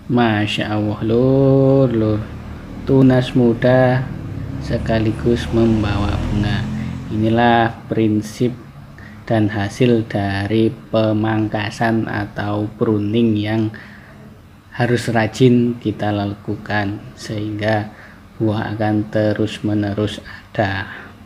Masya Allah, lur, tunas muda sekaligus membawa bunga. Inilah prinsip dan hasil dari pemangkasan atau pruning yang harus rajin kita lakukan, sehingga buah akan terus menerus ada.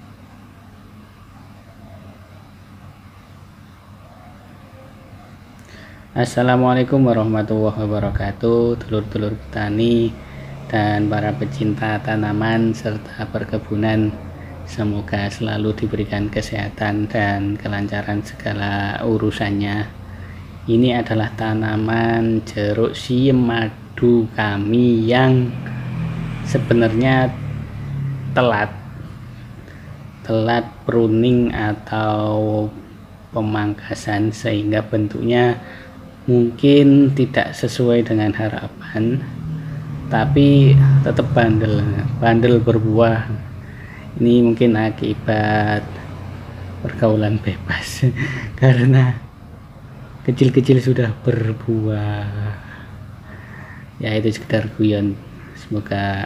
Assalamualaikum warahmatullahi wabarakatuh, dulur-dulur petani dan para pecinta tanaman serta perkebunan. Semoga selalu diberikan kesehatan dan kelancaran segala urusannya. Ini adalah tanaman jeruk siem madu kami yang sebenarnya telat pruning atau pemangkasan, sehingga bentuknya mungkin tidak sesuai dengan harapan, tapi tetap bandel berbuah. Ini mungkin akibat pergaulan bebas karena kecil-kecil sudah berbuah. Ya, itu sekedar guyon. Semoga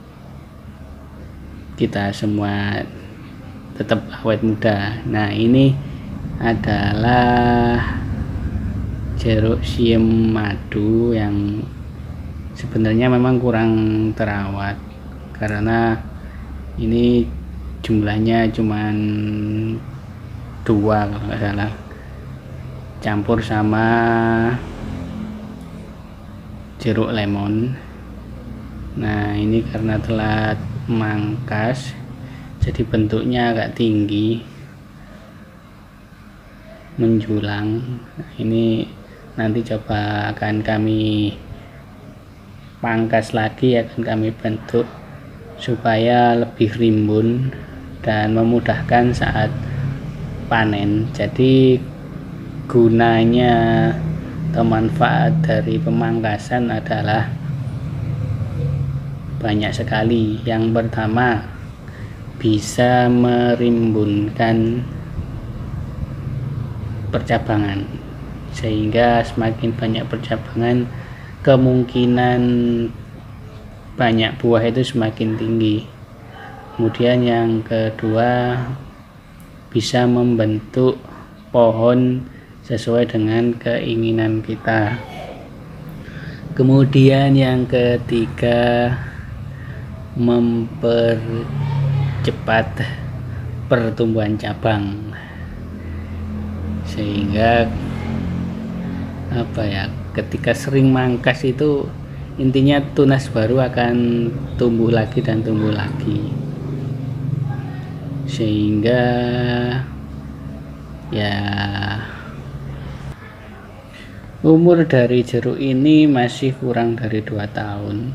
kita semua tetap awet muda. Nah, ini adalah jeruk siem madu yang sebenarnya memang kurang terawat, karena ini jumlahnya cuman 2 kalau nggak salah, campur sama jeruk lemon. Nah, ini karena telat mangkas jadi bentuknya agak tinggi menjulang. Ini nanti coba akan kami pangkas lagi, akan kami bentuk supaya lebih rimbun dan memudahkan saat panen. Jadi gunanya atau manfaat dari pemangkasan adalah banyak sekali. Yang pertama, bisa merimbunkan percabangan, sehingga semakin banyak percabangan kemungkinan banyak buah itu semakin tinggi. Kemudian yang kedua, bisa membentuk pohon sesuai dengan keinginan kita. Kemudian yang ketiga, mempercepat pertumbuhan cabang, sehingga ketika sering mangkas itu intinya tunas baru akan tumbuh lagi dan tumbuh lagi, sehingga ya umur dari jeruk ini masih kurang dari 2 tahun.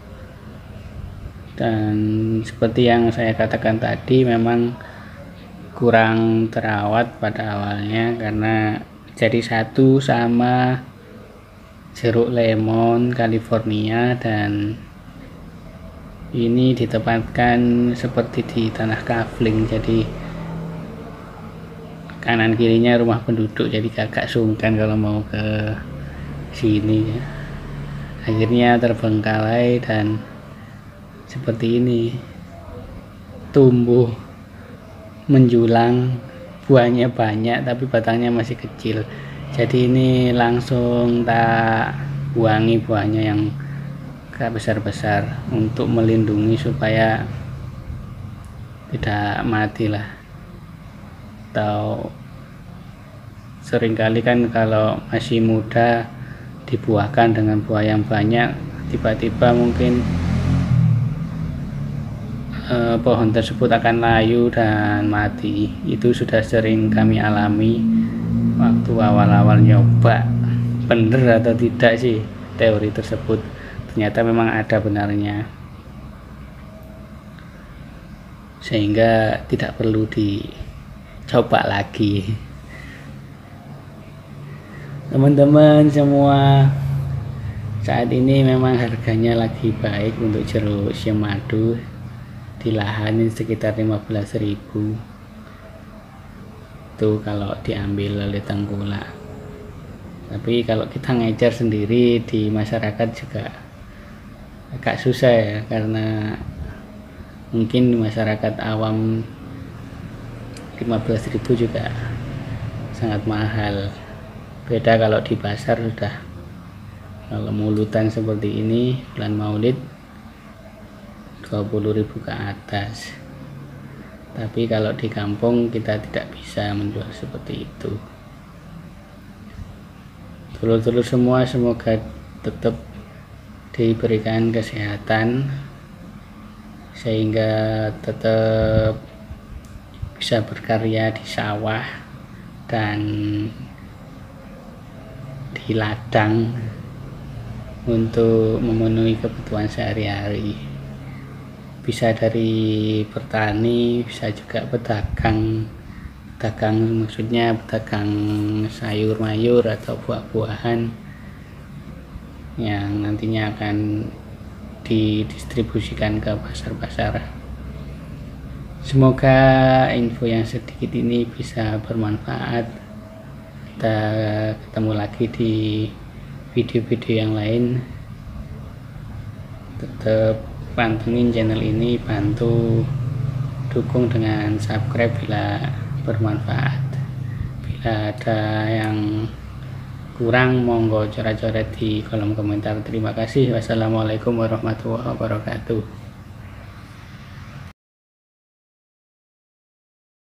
Dan seperti yang saya katakan tadi, memang kurang terawat pada awalnya karena jadi satu sama jeruk lemon California, dan ini ditempatkan seperti di tanah kafling, jadi kanan kirinya rumah penduduk, jadi agak sungkan kalau mau ke sini. Akhirnya terbengkalai dan seperti ini, tumbuh menjulang, buahnya banyak tapi batangnya masih kecil. Jadi ini langsung tak buangi buahnya yang gak besar-besar untuk melindungi supaya tidak mati lah. Atau seringkali kan kalau masih muda dibuahkan dengan buah yang banyak, tiba-tiba mungkin pohon tersebut akan layu dan mati. Itu sudah sering kami alami waktu awal-awal nyoba. Bener atau tidak sih teori tersebut, ternyata memang ada benarnya, sehingga tidak perlu dicoba lagi. Teman-teman semua, saat ini memang harganya lagi baik untuk jeruk siem madu. Di lahan ini sekitar 15.000 itu kalau diambil oleh tengkulak. Tapi kalau kita ngejar sendiri di masyarakat juga agak susah ya, karena mungkin masyarakat awam 15.000 juga sangat mahal. Beda kalau di pasar sudah, kalau mulutan seperti ini bulan Maulid 20.000 ke atas. Tapi kalau di kampung kita tidak bisa menjual seperti itu. Telur-telur semua semoga tetap diberikan kesehatan sehingga tetap bisa berkarya di sawah dan di ladang untuk memenuhi kebutuhan sehari-hari. Bisa dari bertani, bisa juga pedagang, maksudnya pedagang sayur mayur atau buah-buahan yang nantinya akan didistribusikan ke pasar-pasar. Semoga info yang sedikit ini bisa bermanfaat. Kita ketemu lagi di video-video yang lain. Tetap pantengin channel ini, bantu dukung dengan subscribe bila bermanfaat. Bila ada yang kurang monggo coret-coret di kolom komentar. Terima kasih. Wassalamualaikum warahmatullahi wabarakatuh.